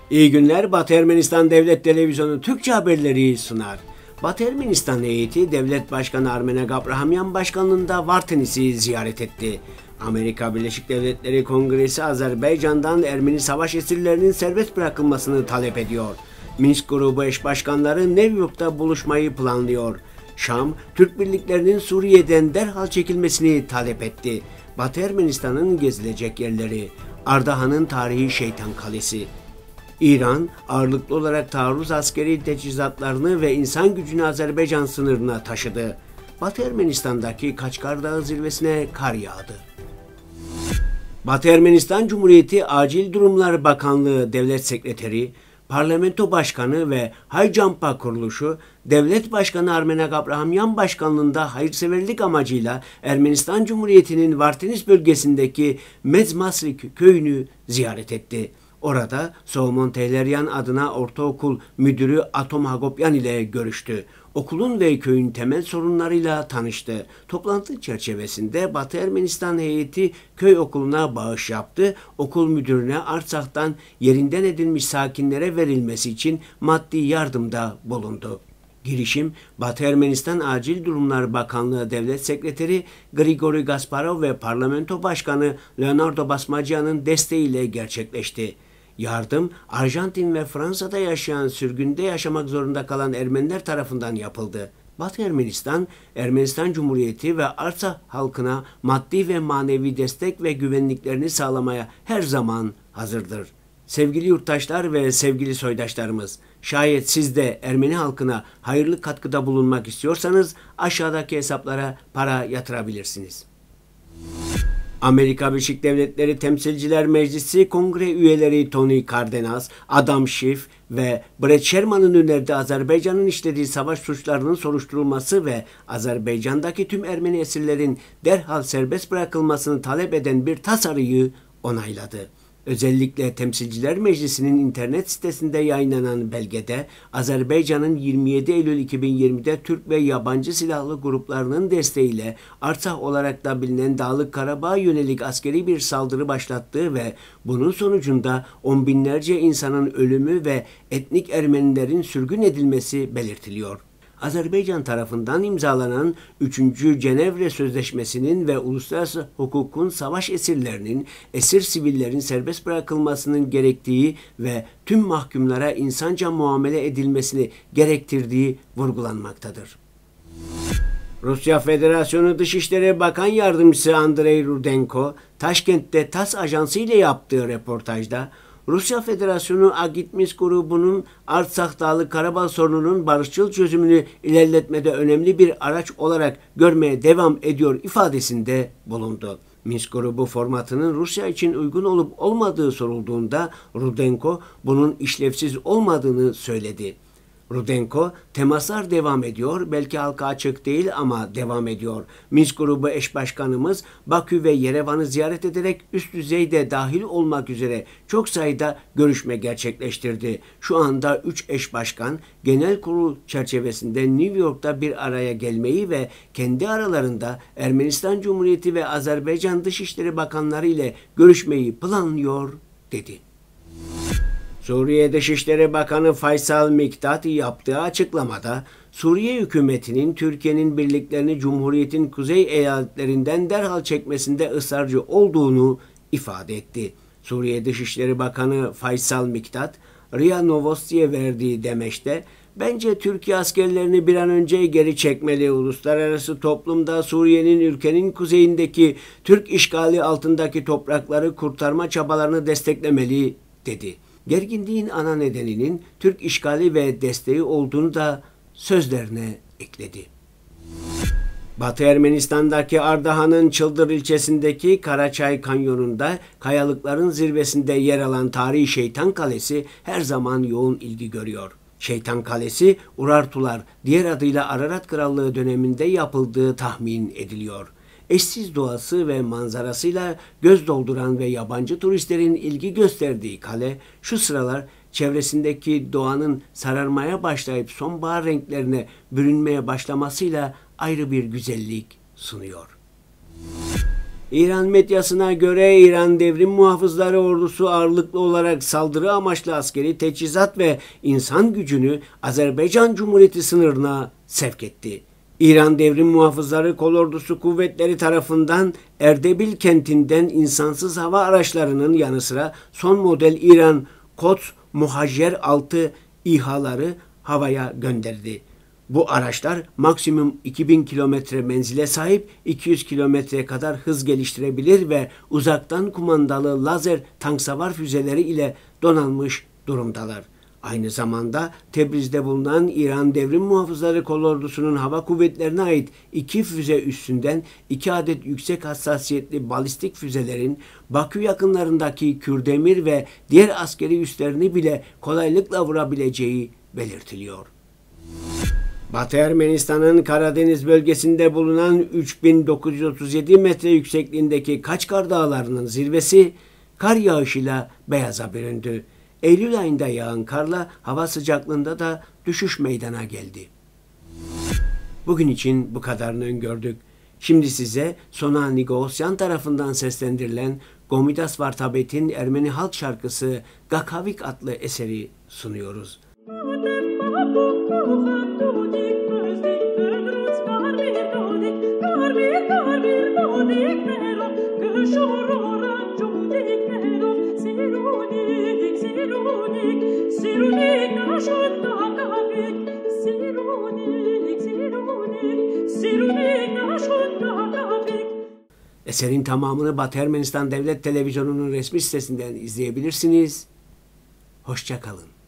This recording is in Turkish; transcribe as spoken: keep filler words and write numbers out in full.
İyi günler, Batı Ermenistan Devlet Televizyonu Türkçe haberleri sunar. Batı Ermenistan heyeti Devlet Başkanı Armenak Abrahamyan başkanlığında Vartenis'i ziyaret etti. Amerika Birleşik Devletleri Kongresi Azerbaycan'dan Ermeni savaş esirlerinin serbest bırakılmasını talep ediyor. Minsk grubu eş başkanları New York'ta buluşmayı planlıyor. Şam, Türk birliklerinin Suriye'den derhal çekilmesini talep etti. Batı Ermenistan'ın gezilecek yerleri: Ardahan'ın tarihi Şeytan Kalesi. İran, ağırlıklı olarak taarruz askeri teçhizatlarını ve insan gücünü Azerbaycan sınırına taşıdı. Batı Ermenistan'daki Kaçkar Dağı zirvesine kar yağdı. Batı Ermenistan Cumhuriyeti Acil Durumlar Bakanlığı Devlet Sekreteri, Parlamento Başkanı ve Haycampa Kuruluşu, Devlet Başkanı Armenak Abrahamyan başkanlığında hayırseverlik amacıyla Ermenistan Cumhuriyeti'nin Vartenis bölgesindeki Medzmasrik köyünü ziyaret etti. Orada Soğumon Tehleryan adına ortaokul müdürü Atom Hagopyan ile görüştü. Okulun ve köyün temel sorunlarıyla tanıştı. Toplantı çerçevesinde Batı Ermenistan heyeti köy okuluna bağış yaptı. Okul müdürüne Artsak'tan yerinden edilmiş sakinlere verilmesi için maddi yardımda bulundu. Girişim, Batı Ermenistan Acil Durumlar Bakanlığı Devlet Sekreteri Grigori Gasparov ve Parlamento Başkanı Leonardo Basmagian'ın desteğiyle gerçekleşti. Yardım, Arjantin ve Fransa'da yaşayan, sürgünde yaşamak zorunda kalan Ermeniler tarafından yapıldı. Batı Ermenistan, Ermenistan Cumhuriyeti ve Artsakh halkına maddi ve manevi destek ve güvenliklerini sağlamaya her zaman hazırdır. Sevgili yurttaşlar ve sevgili soydaşlarımız, şayet siz de Ermeni halkına hayırlı katkıda bulunmak istiyorsanız aşağıdaki hesaplara para yatırabilirsiniz. Amerika Birleşik Devletleri Temsilciler Meclisi Kongre üyeleri Tony Cardenas, Adam Schiff ve Brett Sherman'ın önerdiği Azerbaycan'ın işlediği savaş suçlarının soruşturulması ve Azerbaycan'daki tüm Ermeni esirlerin derhal serbest bırakılmasını talep eden bir tasarıyı onayladı. Özellikle Temsilciler Meclisi'nin internet sitesinde yayınlanan belgede Azerbaycan'ın yirmi yedi Eylül iki bin yirmi'de Türk ve yabancı silahlı gruplarının desteğiyle Artsakh olarak da bilinen Dağlık Karabağ'a yönelik askeri bir saldırı başlattığı ve bunun sonucunda on binlerce insanın ölümü ve etnik Ermenilerin sürgün edilmesi belirtiliyor. Azerbaycan tarafından imzalanan üçüncü Cenevre Sözleşmesi'nin ve uluslararası hukukun savaş esirlerinin, esir sivillerin serbest bırakılmasının gerektiği ve tüm mahkumlara insanca muamele edilmesini gerektirdiği vurgulanmaktadır. Rusya Federasyonu Dışişleri Bakan Yardımcısı Andrei Rudenko, Taşkent'te TASS Ajansı ile yaptığı röportajda, Rusya Federasyonu Agitmis grubunun Artsakh Dağlık Karabağ sorununun barışçıl çözümünü ilerletmede önemli bir araç olarak görmeye devam ediyor ifadesinde bulundu. Minsk grubu formatının Rusya için uygun olup olmadığı sorulduğunda Rudenko bunun işlevsiz olmadığını söyledi. Rudenko, temaslar devam ediyor, belki halka açık değil ama devam ediyor. Minsk grubu eş başkanımız Bakü ve Yerevan'ı ziyaret ederek üst düzeyde dahil olmak üzere çok sayıda görüşme gerçekleştirdi. Şu anda üç eş başkan genel kurul çerçevesinde New York'ta bir araya gelmeyi ve kendi aralarında Ermenistan Cumhuriyeti ve Azerbaycan Dışişleri Bakanları ile görüşmeyi planlıyor dedi. Suriye Dışişleri Bakanı Faysal Miktat yaptığı açıklamada Suriye hükümetinin Türkiye'nin birliklerini Cumhuriyet'in kuzey eyaletlerinden derhal çekmesinde ısrarcı olduğunu ifade etti. Suriye Dışişleri Bakanı Faysal Miktat, R I A Novosti'ye verdiği demeçte, "Bence Türkiye askerlerini bir an önce geri çekmeli, uluslararası toplumda Suriye'nin ülkenin kuzeyindeki Türk işgali altındaki toprakları kurtarma çabalarını desteklemeli," dedi. Gerginliğin ana nedeninin Türk işgali ve desteği olduğunu da sözlerine ekledi. Batı Ermenistan'daki Ardahan'ın Çıldır ilçesindeki Karaçay Kanyonu'nda kayalıkların zirvesinde yer alan tarihi Şeytan Kalesi her zaman yoğun ilgi görüyor. Şeytan Kalesi, Urartular, diğer adıyla Ararat Krallığı döneminde yapıldığı tahmin ediliyor. Eşsiz doğası ve manzarasıyla göz dolduran ve yabancı turistlerin ilgi gösterdiği kale, şu sıralar çevresindeki doğanın sararmaya başlayıp sonbahar renklerine bürünmeye başlamasıyla ayrı bir güzellik sunuyor. İran medyasına göre İran Devrim Muhafızları Ordusu ağırlıklı olarak saldırı amaçlı askeri teçhizat ve insan gücünü Azerbaycan Cumhuriyeti sınırına sevk etti. İran Devrim Muhafızları Kolordusu kuvvetleri tarafından Erdebil kentinden insansız hava araçlarının yanı sıra son model İran Koç Muhacir altı İHA'ları havaya gönderdi. Bu araçlar maksimum iki bin kilometre menzile sahip, iki yüz kilometreye kadar hız geliştirebilir ve uzaktan kumandalı lazer tanksavar füzeleri ile donanmış durumdalar. Aynı zamanda Tebriz'de bulunan İran Devrim Muhafızları Kolordusu'nun hava kuvvetlerine ait iki füze üssünden iki adet yüksek hassasiyetli balistik füzelerin Bakü yakınlarındaki Kürdemir ve diğer askeri üslerini bile kolaylıkla vurabileceği belirtiliyor. Batı Ermenistan'ın Karadeniz bölgesinde bulunan üç bin dokuz yüz otuz yedi metre yüksekliğindeki Kaçkar Dağları'nın zirvesi kar yağışıyla beyaza büründü. Eylül ayında yağan karla hava sıcaklığında da düşüş meydana geldi. Bugün için bu kadarını öngördük. Şimdi size Sona Nigosyan tarafından seslendirilen Gomidas Vartabet'in Ermeni halk şarkısı Gakavik adlı eseri sunuyoruz. Eserin tamamını Batı Ermenistan Devlet Televizyonu'nun resmi sitesinden izleyebilirsiniz. Hoşça kalın.